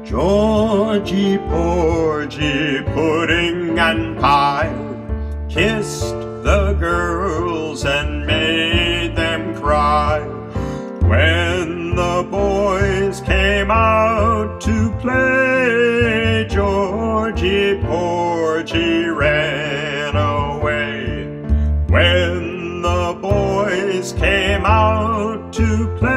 Georgie Porgy, pudding and pie, kissed the girls and made them cry. When the boys came out to play, Georgie Porgy ran away. When the boys came out to play,